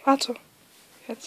Warte. Jetzt.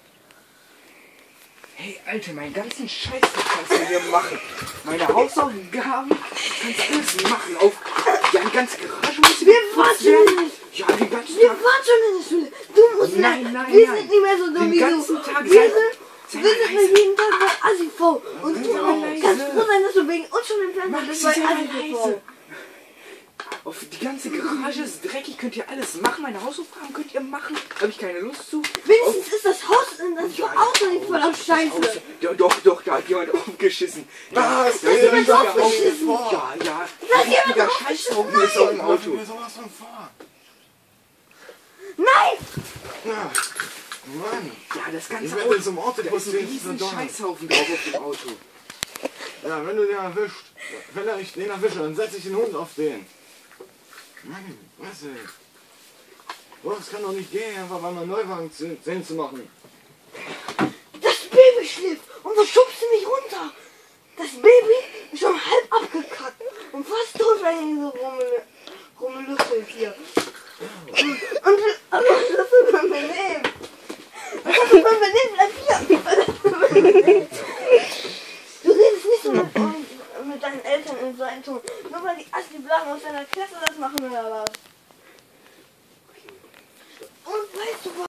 Hey, Alter, meinen ganzen Scheiß kannst du hier machen. Meine Hausaufgaben kannst du alles machen. Auf die ganze Garage muss Wir fahren schon nicht. Ja, den ganzen Wir Tag. fahren schon in die Schule. Du musst Nein, nicht. nein, Wir nein. sind nicht mehr so dumm Den wie du. ganzen Tag Wir sei sind leise. jeden Tag bei Assi-V. Und du leise. kannst froh sein, dass du wegen uns schon im Fernsehen Maxi, bist bei sei Assi-V. leise. Auf die ganze Garage ist dreckig, könnt ihr alles machen. Meine Hausaufgaben könnt ihr machen. Habe ich keine Lust zu. Wenigstens ist das Haus in das Ja, Auto nicht voll auf Scheiße. Doch, da hat jemand aufgeschissen. Was? Da ist jemand richtiger aufgeschissen? Ja, Da ist jemand richtiger aufgeschissen? Scheißhaufen ist auf dem Auto. Wir sowas von fahren. Nein! Ja. Mann. Ja, das Ich ganze werde Auto. in so einem Auto Da ist ein riesen verdonnert. Scheißhaufen drauf auf dem Auto. Ja, wenn du den erwischt, wenn ich den erwische, dann setze ich den Hund auf den. Mann, was ey? Oh, das kann doch nicht gehen, einfach mal einen Neuwagen 10 zu machen. Das Baby schläft und du schubst mich runter. Das Baby ist schon halb abgekackt und fast tot, wenn ich so rumlüftelt hier. Und was ist das für ein Benehmen? Was ist das für ein Benehmen? Bleib hier! Du redest nicht so mit deinen Eltern in so einem Ton. Nur weil die Assi-Blagen aus deiner Klasse das machen oder was? Und weißt du was?